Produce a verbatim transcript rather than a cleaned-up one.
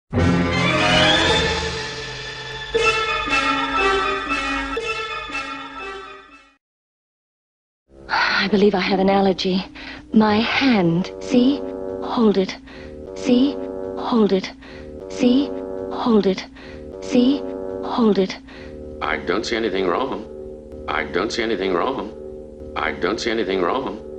I believe I have an allergy. My hand, see? Hold it. See? Hold it. See? Hold it. See? Hold it. I don't see anything wrong. I don't see anything wrong. I don't see anything wrong.